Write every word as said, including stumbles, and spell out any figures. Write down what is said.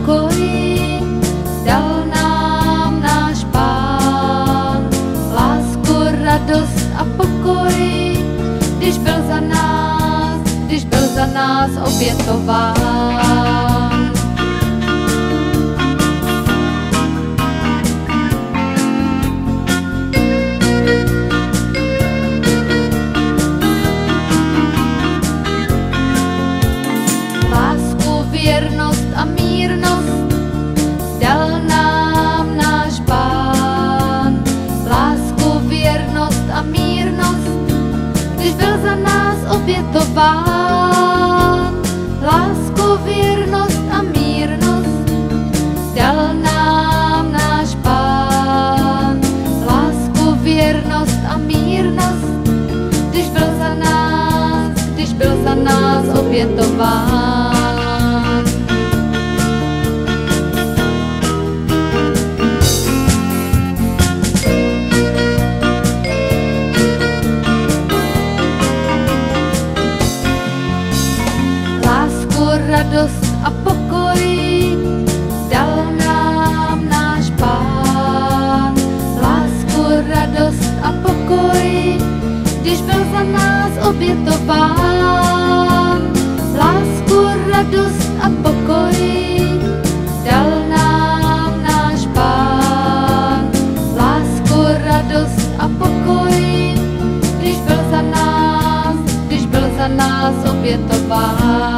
pokoji, dal nám náš Pán lásku, radost a pokoj, když byl za nás, když byl za nás obětován. Lásku, věrnost a mírnost dal nám náš Pán. Lásku, věrnost a mírnost, když byl za nás obětován. Lásku, věrnost a mírnost dal nám náš Pán. Lásku, věrnost a mírnost, když byl za nás, když byl za nás obětován. Radost a pokoj dal nám náš Pán. Lásku, radost a pokoj, když byl za nás obětován. Lásku, radost a pokoj dal nám náš Pán. Lásku, radost a pokoj, když byl za nás, když byl za nás obětován.